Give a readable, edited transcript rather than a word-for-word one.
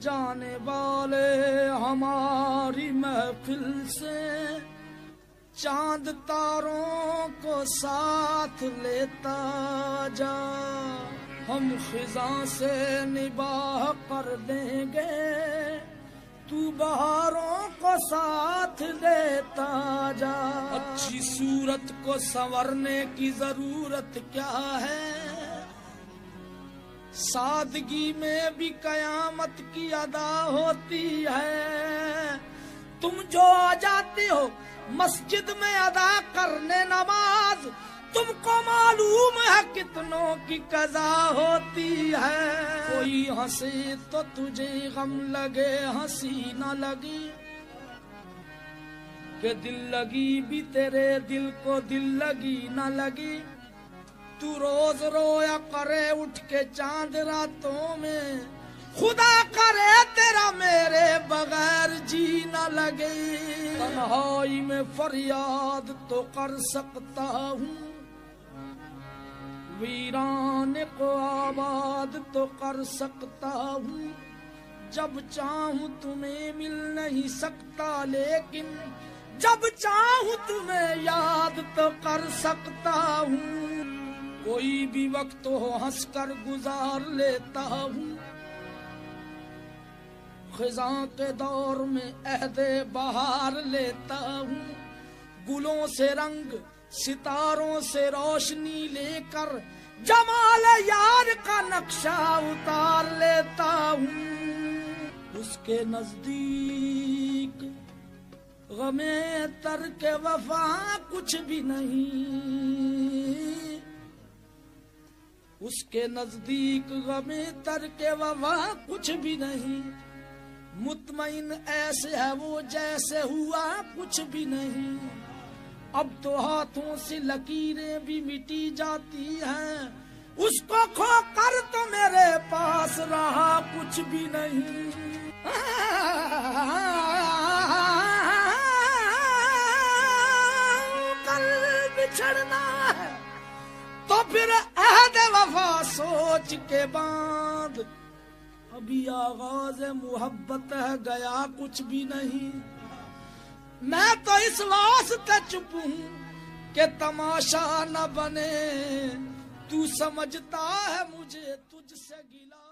جانے والے ہماری محفل سے چاند تاروں کو ساتھ لیتا جا، ہم خزاں سے نباہ کر دیں گے، تو بہاروں کو ساتھ لیتا جا۔ اچھی صورت کو سنورنے کی ضرورت کیا ہے، سادگی میں بھی قیامت کی ادا ہوتی ہے۔ تم جو آ جاتے ہو مسجد میں ادا کرنے نماز، تم کو معلوم ہے کتنوں کی قضا ہوتی ہے۔ کوئی ہنسے تو تجھے غم لگے، ہنسی نہ لگی کہ دل لگی بھی تیرے دل کو دل لگی نہ لگی۔ تو روز رویا کرے اٹھ کے چاند راتوں میں، خدا کرے تیرا میرے بغیر جی نہ لگے۔ تنہائی میں فریاد تو کر سکتا ہوں، ویران کو آباد تو کر سکتا ہوں، جب چاہوں تمہیں مل نہیں سکتا، لیکن جب چاہوں تمہیں یاد تو کر سکتا ہوں۔ کوئی بھی وقت ہو ہنس کر گزار لیتا ہوں، خزاں کے دور میں عہد بہار لیتا ہوں، گلوں سے رنگ ستاروں سے روشنی لے کر جمال یار کا نقشہ اتار لیتا ہوں۔ اس کے نزدیک غم ترک وفا کچھ بھی نہیں، اس کے نزدیک غم ترک وفا کچھ بھی نہیں، مطمئن ایسے ہے وہ جیسے ہوا کچھ بھی نہیں۔ اب تو ہاتھوں سے لکیریں بھی مٹی جاتی ہیں، اس کو کھو کر تو میرے پاس رہا کچھ بھی نہیں۔ کل بچھڑنا ہے تو پھر عہد وفا سوچ کے باندھ، ابھی آغاز محبت ہے گیا کچھ بھی نہیں۔ میں تو اس واسطے چپ ہوں کہ تماشا نہ بنے، تو سمجھتا ہے مجھے تجھ سے گلا۔